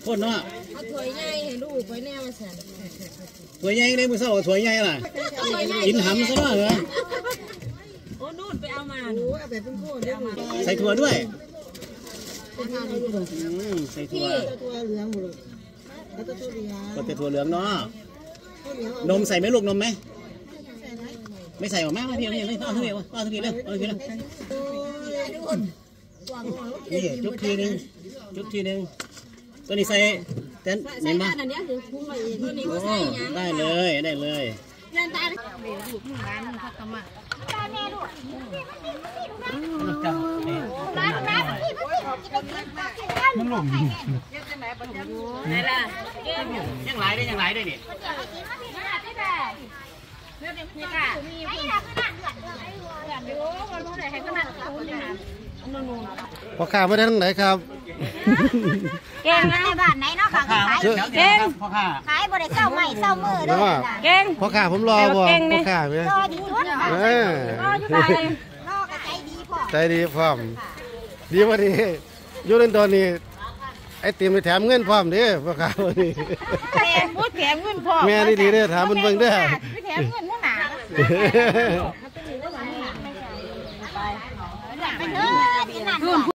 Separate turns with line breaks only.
คนเนาะ
เอาถ้วยใหญ่ให้ลูกไว้แน่มาสั่น
ถ้วยใหญ่เลยมือเศร้าถ้วยใหญ่ล่ะกินหำซะหน่อยเหรอ
โอ้นู่นไปเอามาหนูเอาไปเป็นโค้ดเอามา
ใส่ถั่วด้วยใส่ถั่ว
เหลืองหมดเลยแล้วก็ถั่วเหลือง
ก็จะถั่วเหลืองเนาะนมใส่ไหมลูกนมไหมไม่ใส่หรอแม่พี่ไม่เอาทุกทีวะเอาทุกทีเลยเอาทุกทีเลยนี่จุ๊บทีนึงตัวนี้ใส่เต้นนี่มาได้เลยเล่นตาลูกร้านพักกมาแม่ลูกมันหล่มไหนล่ะยังไหลได้นี่นี่ค่ะ
พ่อข้าไม่ได้ทั้งไหนครับ
เก่งในบ้านไหนเนาะค่ะ
เก่งพ่อข้า
ขายบริเศร้าใหม่เศร้ามือด้วย
เก่งพ่อข้าผมรอบ่พ่อข้าไหม
รอดีชุดรออยู่บ้านรอก็ใจดีพอ
ใจดีพร้อมดีว่าดีอยู่ในตอนนี้ไอ้ติมไปแถมเงินพร้อมเด้อพ่อข้าวันนี้
แถมเงินพร้อม
แม่ดีเด้อถามเบิ่งเด้อ
แถมเงินหนาไปเถอะ